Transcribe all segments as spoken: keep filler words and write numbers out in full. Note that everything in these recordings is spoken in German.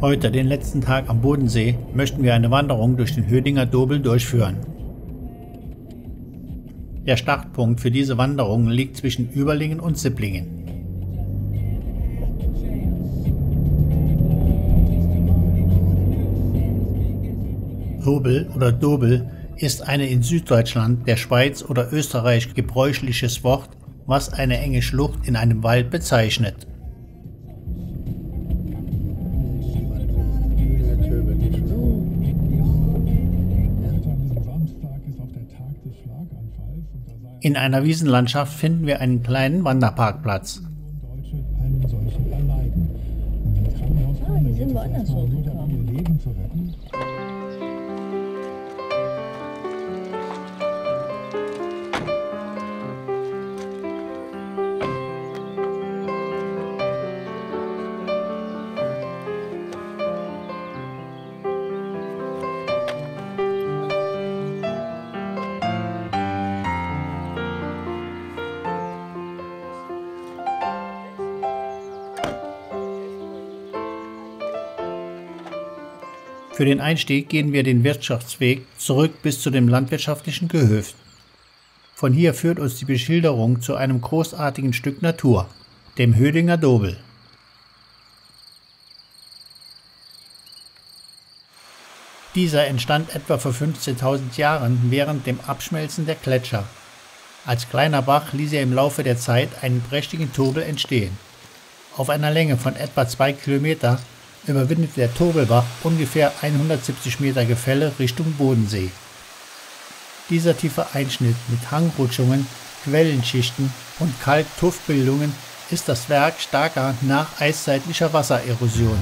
Heute, den letzten Tag am Bodensee, möchten wir eine Wanderung durch den Hödinger Dobel durchführen. Der Startpunkt für diese Wanderung liegt zwischen Überlingen und Sipplingen. Hobel oder Dobel ist ein in Süddeutschland, der Schweiz oder Österreich gebräuchliches Wort, was eine enge Schlucht in einem Wald bezeichnet. In einer Wiesenlandschaft finden wir einen kleinen Wanderparkplatz. Ah, die sind woanders hochgekommen. Für den Einstieg gehen wir den Wirtschaftsweg zurück bis zu dem landwirtschaftlichen Gehöft. Von hier führt uns die Beschilderung zu einem großartigen Stück Natur, dem Hödinger Dobel. Dieser entstand etwa vor fünfzehntausend Jahren während dem Abschmelzen der Gletscher. Als kleiner Bach ließ er im Laufe der Zeit einen prächtigen Tobel entstehen. Auf einer Länge von etwa zwei Kilometer überwindet der Tobelbach ungefähr hundertsiebzig Meter Gefälle Richtung Bodensee. Dieser tiefe Einschnitt mit Hangrutschungen, Quellenschichten und Kalk-Tuffbildungen ist das Werk starker nacheiszeitlicher Wassererosion.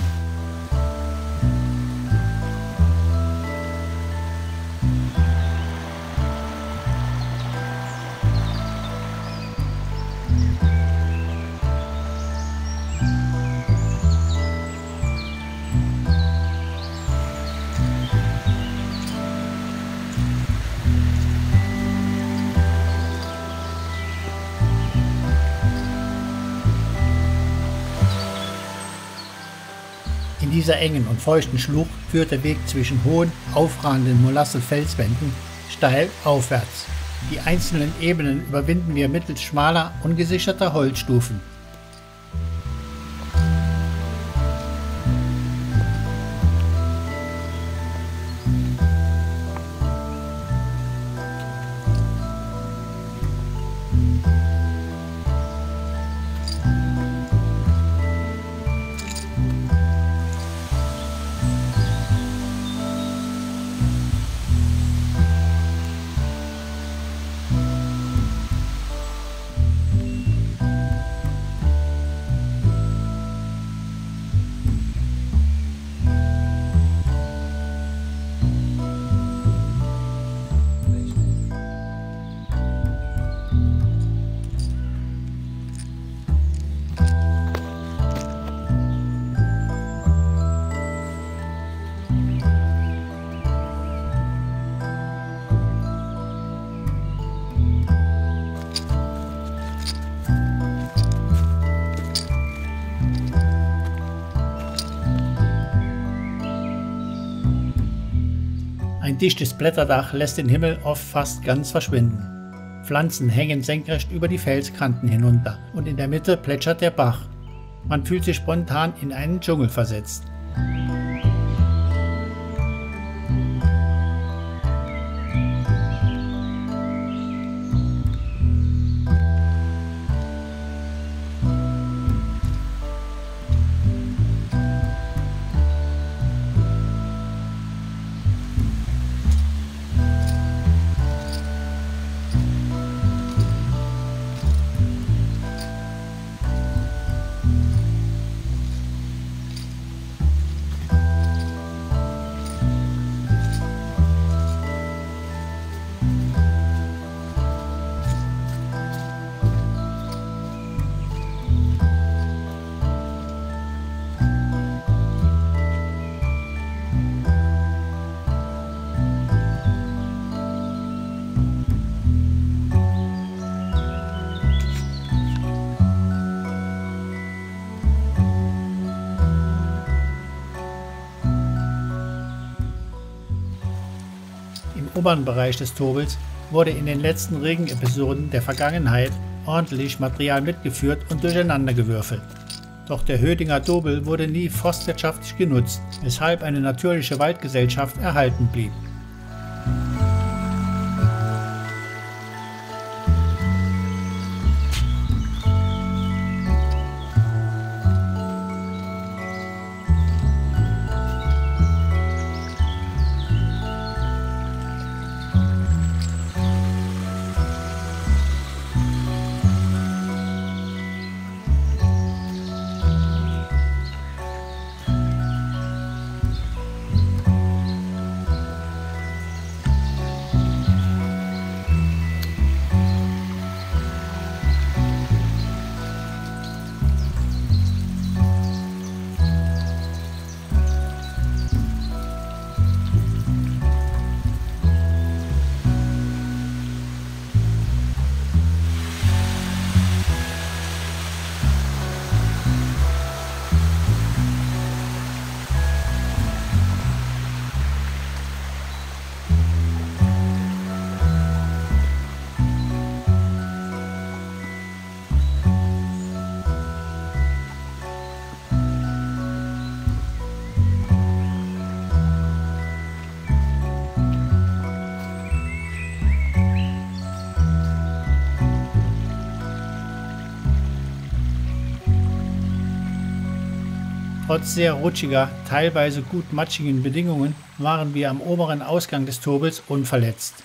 In dieser engen und feuchten Schlucht führt der Weg zwischen hohen, aufragenden Molasse-Felswänden steil aufwärts. Die einzelnen Ebenen überwinden wir mittels schmaler, ungesicherter Holzstufen. Ein dichtes Blätterdach lässt den Himmel oft fast ganz verschwinden. Pflanzen hängen senkrecht über die Felskanten hinunter und in der Mitte plätschert der Bach. Man fühlt sich spontan in einen Dschungel versetzt. oberen Bereich des Tobels wurde in den letzten Regenepisoden der Vergangenheit ordentlich Material mitgeführt und durcheinandergewürfelt. Doch der Hödinger Tobel wurde nie forstwirtschaftlich genutzt, weshalb eine natürliche Waldgesellschaft erhalten blieb. Trotz sehr rutschiger, teilweise gut matschigen Bedingungen waren wir am oberen Ausgang des Tobels unverletzt.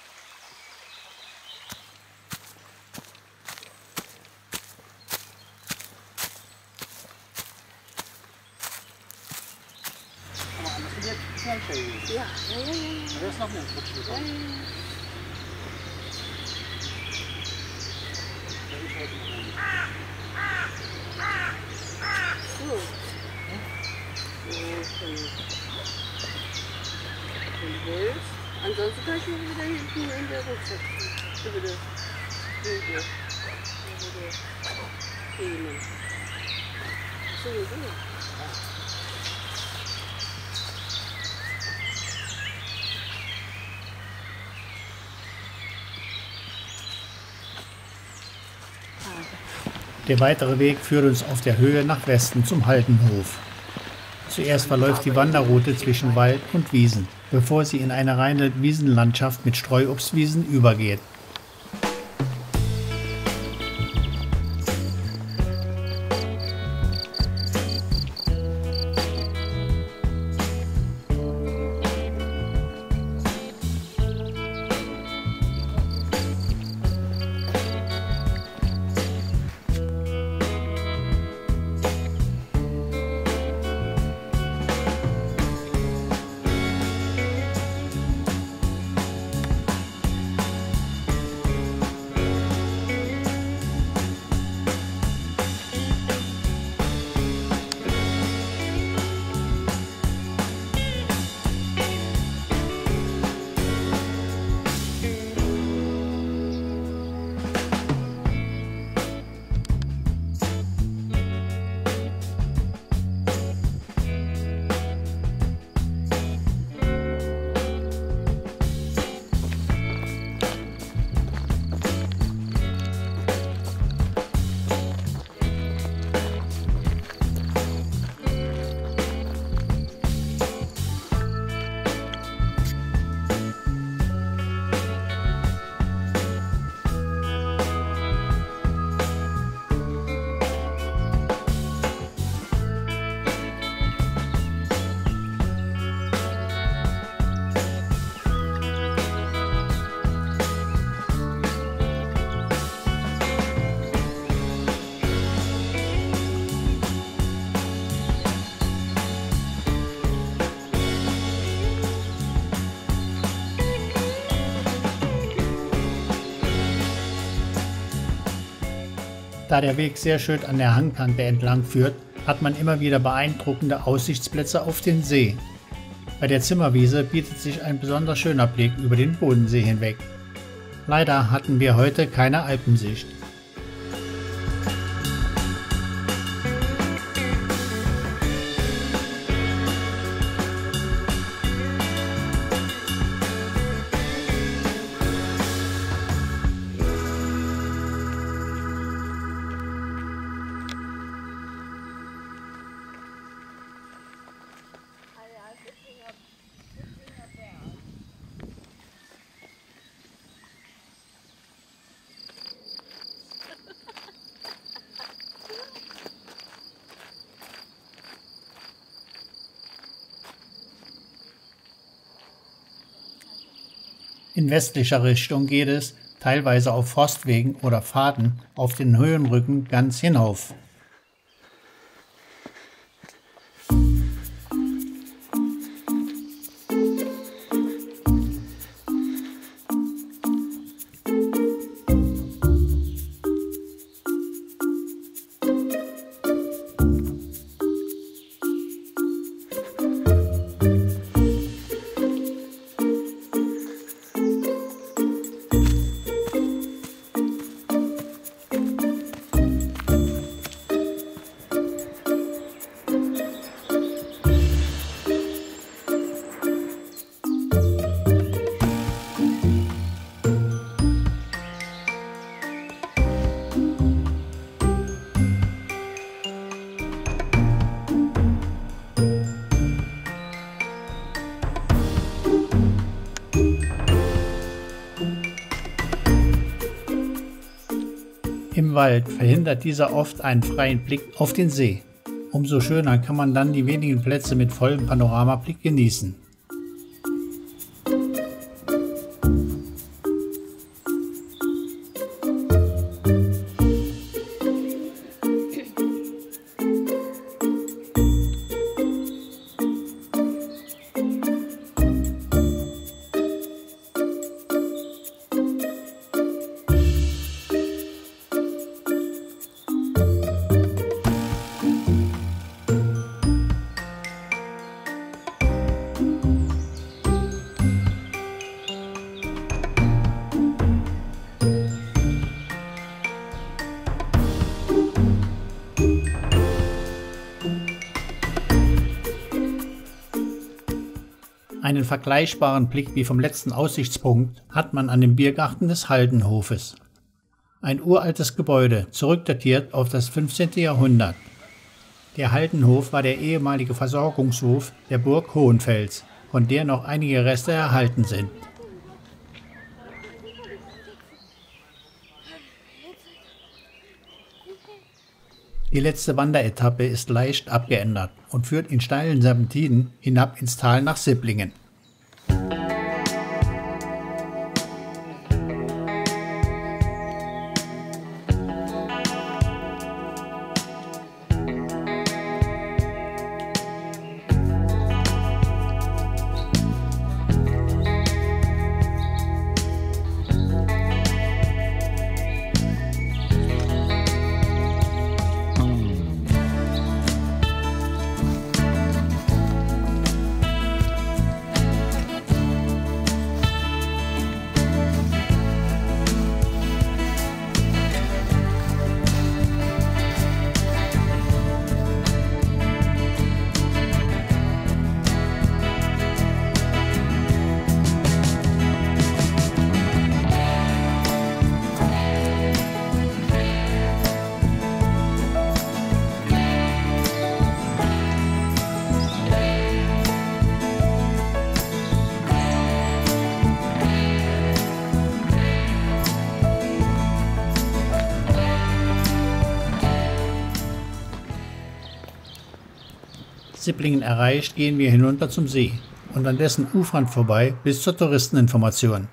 Ja, ja, ja, ja. Da ist noch mehr Rutschen gekommen. So. Okay. Wenn du willst. Ansonsten kann ich mich wieder hinten in der Rucksack ziehen. Über das Hügel. Über das Themen. So, so. Der weitere Weg führt uns auf der Höhe nach Westen zum Haldenhof. Zuerst verläuft die Wanderroute zwischen Wald und Wiesen, bevor sie in eine reine Wiesenlandschaft mit Streuobstwiesen übergeht. Da der Weg sehr schön an der Hangkante entlang führt, hat man immer wieder beeindruckende Aussichtsplätze auf den See. Bei der Zimmerwiese bietet sich ein besonders schöner Blick über den Bodensee hinweg. Leider hatten wir heute keine Alpensicht. In westlicher Richtung geht es, teilweise auf Forstwegen oder Pfaden, auf den Höhenrücken ganz hinauf. Im Wald verhindert dieser oft einen freien Blick auf den See. Umso schöner kann man dann die wenigen Plätze mit vollem Panoramablick genießen. Einen vergleichbaren Blick wie vom letzten Aussichtspunkt hat man an dem Biergarten des Haldenhofes. Ein uraltes Gebäude, zurückdatiert auf das fünfzehnte Jahrhundert. Der Haldenhof war der ehemalige Versorgungshof der Burg Hohenfels, von der noch einige Reste erhalten sind. Die letzte Wanderetappe ist leicht abgeändert und führt in steilen Serpentinen hinab ins Tal nach Sipplingen. Sipplingen erreicht, gehen wir hinunter zum See und an dessen Ufern vorbei bis zur Touristeninformation.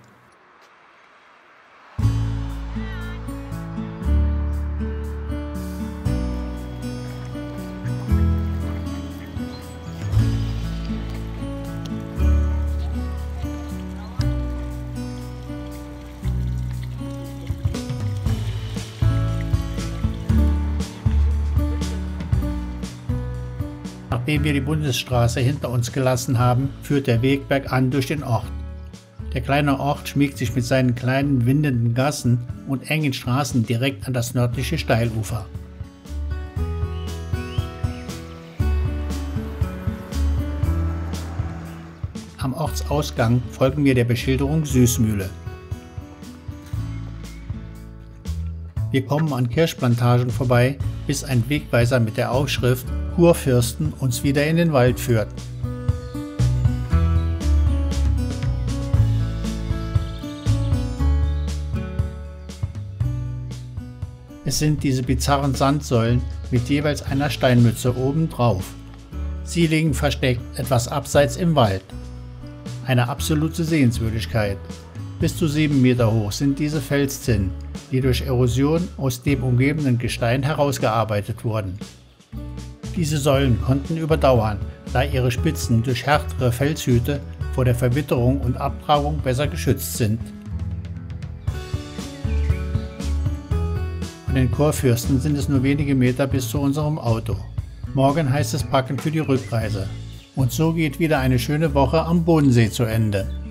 Nachdem wir die Bundesstraße hinter uns gelassen haben, führt der Weg bergan durch den Ort. Der kleine Ort schmiegt sich mit seinen kleinen windenden Gassen und engen Straßen direkt an das nördliche Steilufer. Am Ortsausgang folgen wir der Beschilderung Süßmühle. Wir kommen an Kirschplantagen vorbei, bis ein Wegweiser mit der Aufschrift Kurfürsten uns wieder in den Wald führt. Es sind diese bizarren Sandsäulen mit jeweils einer Steinmütze obendrauf. Sie liegen versteckt etwas abseits im Wald. Eine absolute Sehenswürdigkeit. Bis zu sieben Meter hoch sind diese Felszinnen, die durch Erosion aus dem umgebenden Gestein herausgearbeitet wurden. Diese Säulen konnten überdauern, da ihre Spitzen durch härtere Felshüte vor der Verwitterung und Abtragung besser geschützt sind. Von den Kurfürsten sind es nur wenige Meter bis zu unserem Auto. Morgen heißt es packen für die Rückreise. Und so geht wieder eine schöne Woche am Bodensee zu Ende.